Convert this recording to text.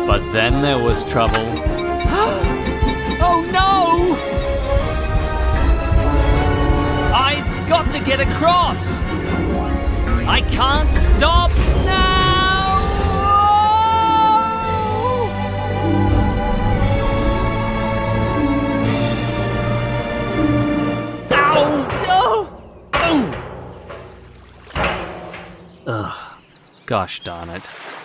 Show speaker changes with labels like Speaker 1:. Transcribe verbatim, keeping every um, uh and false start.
Speaker 1: But then there was trouble.
Speaker 2: Oh no!
Speaker 1: I've got to get across! I can't stop now! Ow! Oh! Ugh. Gosh darn it.